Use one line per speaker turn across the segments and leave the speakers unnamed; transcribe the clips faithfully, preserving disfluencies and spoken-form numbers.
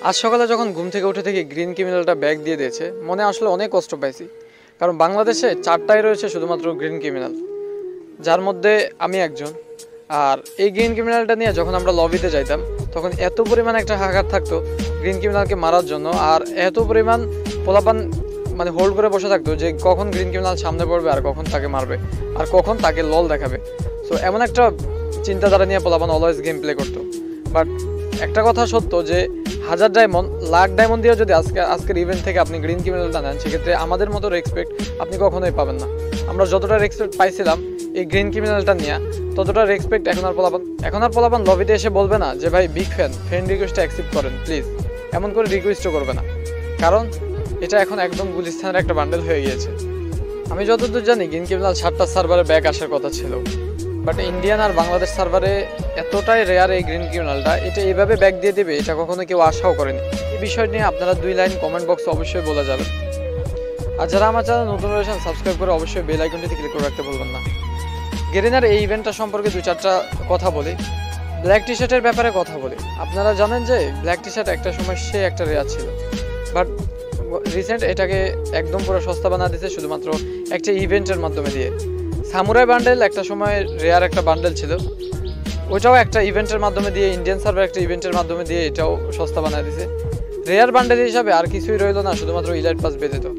আজ সকালে যখন ঘুম থেকে উঠে থেকে গ্রিন ক্রিমিনালটা ব্যাগ দিয়ে দিয়েছে, মনে আসলে অনেক কষ্ট পাইছি। কারণ বাংলাদেশে চারটায় রয়েছে শুধুমাত্র গ্রিন ক্রিমিনাল, যার মধ্যে আমি একজন। আর এই গ্রিন ক্রিমিনালটা নিয়ে যখন আমরা লবিতে যাইতাম, তখন এত পরিমাণ একটা হাহাকার থাকতো গ্রিন ক্রিমিনালকে মারার জন্য। আর এত পরিমাণ পোলাপান মানে হোল্ড করে বসে থাকতো যে কখন গ্রিন ক্রিমিনাল সামনে পড়বে আর কখন তাকে মারবে আর কখন তাকে লল দেখাবে। সো এমন একটা চিন্তাধারা নিয়ে পোলাপান অলওয়েজ গেম প্লে করতো। বাট একটা কথা সত্য যে হাজার ডায়মন্ড লাখ ডায়মন্ড দিয়েও যদি আজকে আজকের ইভেন্ট থেকে আপনি গ্রিন ক্রিমিনালটা নেন, সেক্ষেত্রে আমাদের মতো রেসপেক্ট আপনি কখনোই পাবেন না। আমরা যতটা রেসপেক্ট পাইছিলাম এই গ্রিন ক্রিমিনালটা নিয়ে, ততটা রেসপেক্ট এখন আর পোলাপান এখন আর পোলাপান লবিতে এসে বলবে না যে ভাই বিগ ফ্যান, ফ্রেন্ড রিকোয়েস্টটা অ্যাকসেপ্ট করেন প্লিজ, এমন করে রিকোয়েস্টও করবে না। কারণ এটা এখন একদম গুলিস্তানের একটা বান্ডেল হয়ে গিয়েছে। আমি যতদূর জানি গ্রিন ক্রিমিনাল সাতটা সার্ভারে ব্যাক আসার কথা ছিল, বাট ইন্ডিয়ান আর বাংলাদেশ সার্ভারে এতটাই রেয়ার এই গ্রিন ক্রিমিনালটা, এটা এইভাবে ব্যাক দিয়ে দেবে এটা কখনো কেউ আশাও করেনি। এই বিষয় নিয়ে আপনারা দুই লাইন কমেন্ট বক্সে অবশ্যই বলে যাবেন। আর যারা আমার চ্যানেল নতুন রয়েছেন, সাবস্ক্রাইব করে অবশ্যই বেল আইকনটিতে ক্লিক করে রাখতে বলবেন না। গেরিনার এই ইভেন্টটা সম্পর্কে দুই চারটা কথা বলি। ব্ল্যাক টি শার্টের ব্যাপারে কথা বলি। আপনারা জানেন যে ব্ল্যাক টি শার্ট একটা সময় সে একটা রেয়ার ছিল, বাট রিসেন্ট এটাকে একদম পুরো সস্তা বানা দিয়েছে শুধুমাত্র একটা ইভেন্টের মাধ্যমে দিয়ে। সামুরাই বান্ডেল একটা সময় রেয়ার একটা বান্ডেল ছিল, ওইটাও একটা ইভেন্টের মাধ্যমে দিয়ে, ইন্ডিয়ান সার্ভার একটা ইভেন্টের মাধ্যমে দিয়ে এটাও সস্তা বানিয়ে দিয়েছে। রেয়ার বান্ডেল হিসাবে আর কিছুই রইল না, শুধুমাত্র ইলাইট পাস বেঁধে। তো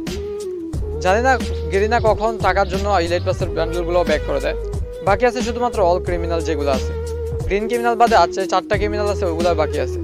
জানি না গেরিনা কখন টাকার জন্য ইলাইট পাসের বান্ডেলগুলো ব্যাক করে দেয়। বাকি আছে শুধুমাত্র অল ক্রিমিনাল যেগুলো আছে, গ্রিন ক্রিমিনাল বাদে আছে চারটা ক্রিমিনাল আছে, ওগুলো বাকি আছে।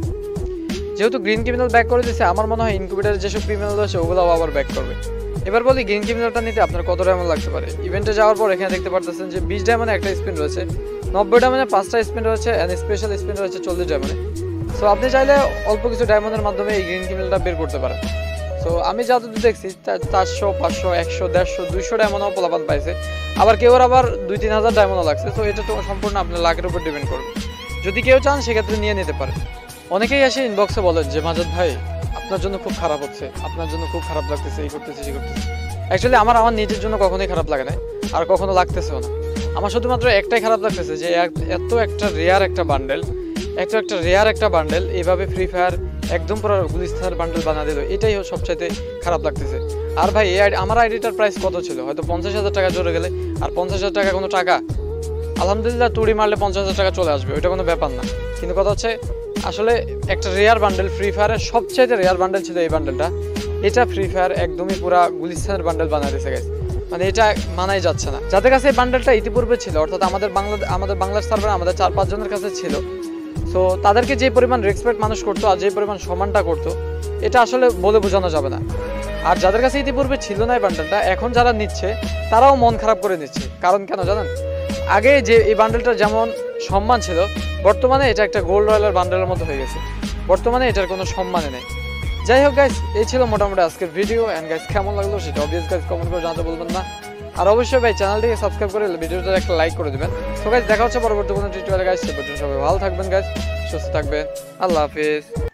যেহেতু গ্রিন ক্রিমিনাল ব্যাক করে দিয়েছে, আমার মনে হয় ইনকিউবেটারের যেসব ক্রিমিনাল আছে ওগুলোও আবার ব্যাক করবে। এবার বলি গ্রিন ক্রিমিনালটা নিতে আপনার কত ডায়মন্ড লাগতে পারে। ইভেন্টে যাওয়ার পর এখানে দেখতে পারতেছেন যে বিশ ডায়মন্ডে একটা স্পিন রয়েছে, নব্বই ডায়মন্ডে পাঁচটা স্পিন রয়েছে, অ্যান্ড স্পেশাল স্পিন রয়েছে চল্লিশ ডায়মন্ডে। সো আপনি চাইলে অল্প কিছু ডায়মন্ডের মাধ্যমে এই গ্রিন ক্রিমিনালটা বের করতে পারেন। সো আমি যতদূর দেখছি চারশো পাঁচশো একশো দেড়শো দুইশো ডায়মন্ডও পোলাপান পাইছে, আবার কেউ আবার দুই তিন হাজার ডায়মন্ডও লাগছে। তো এটা তো সম্পূর্ণ আপনার লাখের উপর ডিপেন্ড করবে। যদি কেউ চান সেক্ষেত্রে নিয়ে নিতে পারে। অনেকেই এসে ইনবক্সে বলেন যে মাজাদ ভাই আপনার জন্য খুব খারাপ হচ্ছে, আপনার জন্য খুব খারাপ লাগতেছে, এই করতেছে সেই করতেছে। অ্যাকচুয়ালি আমার আমার নিজের জন্য কখনোই খারাপ লাগে না, আর কখনো লাগতেছেও না। আমার শুধুমাত্র একটাই খারাপ লাগতেছে যে এত একটা রেয়ার একটা বান্ডেল, এত একটা রেয়ার একটা বান্ডেল এইভাবে ফ্রি ফায়ার একদম পুরো গুলিস্তানের বান্ডেল বানা দিল, এটাই সবচাইতে খারাপ লাগতেছে। আর ভাই এই আমার আইডিটার প্রাইস কত ছিল? হয়তো পঞ্চাশ হাজার টাকা জোরে গেলে, আর পঞ্চাশ হাজার টাকা কোনো টাকা? আলহামদুলিল্লাহ টুড়ি মারলে পঞ্চাশ হাজার টাকা চলে আসবে, ওইটা কোনো ব্যাপার না। কিন্তু কথা হচ্ছে আসলে একটা রেয়ার বান্ডেল, ফ্রি ফায়ারের সবচাইতে রেয়ার বান্ডেল ছিল এই বান্ডেলটা। এটা ফ্রি ফায়ার একদমই পুরা গুলিস্তানের বান্ডেল বানিয়ে দিয়েছে গাইস, মানে এটা মানাই যাচ্ছে না। যাদের কাছে এই বান্ডেলটা ইতিপূর্বে ছিল, অর্থাৎ আমাদের বাংলা আমাদের বাংলার সার্ভারে আমাদের চার পাঁচজনের কাছে ছিল, সো তাদেরকে যে পরিমাণ রেসপেক্ট মানুষ করতো আর যে পরিমাণ সম্মানটা করতো, এটা আসলে বলে বোঝানো যাবে না। আর যাদের কাছে ইতিপূর্বে ছিল না এই বান্ডেলটা, এখন যারা নিচ্ছে তারাও মন খারাপ করে নিচ্ছে। কারণ কেন জানেন? আগে যে এই বান্ডেলটার যেমন সম্মান ছিল, বর্তমানে এটা একটা গোল্ড রয়্যালের বান্ডেলের মতো হয়ে গেছে। বর্তমানে এটার কোনো সম্মানই নেই। যাই হোক গাইস, এই ছিল মোটামুটি আজকের ভিডিও। অ্যান্ড গাইস কেমন লাগলো সেটা অবভিয়াস গাইস কমেন্ট করে জানাতে বলবেন না। আর অবশ্যই ভাই চ্যানেলটিকে সাবস্ক্রাইব করে ভিডিওটা একটা লাইক করে দেবেন। তো গাইস দেখা হচ্ছে পরবর্তী কোনো টিউটোরিয়ালে গাইস। সে পর্যন্ত সবাই ভালো থাকবেন গাইস, সুস্থ থাকবেন। আল্লাহ হাফিজ।